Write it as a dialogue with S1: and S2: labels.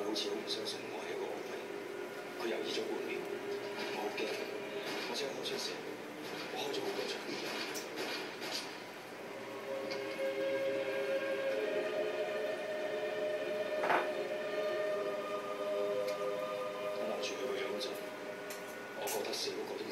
S1: 好似好唔相信我係一個惡鬼。佢猶豫咗半秒，我好驚，我即刻開出聲，我開咗好多場。我望住佢個樣嗰陣，我覺得死都覺得